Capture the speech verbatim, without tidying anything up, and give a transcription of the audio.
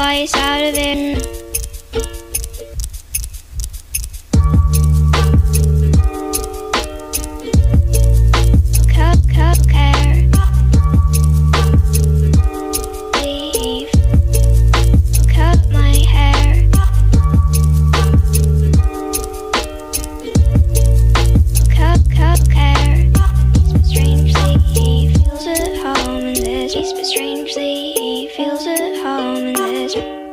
twice out of it. Cup, cup, care. Leave. Cut my hair. Cup, cup, care. But strangely he feels at home in this. But strangely he feels at home in this.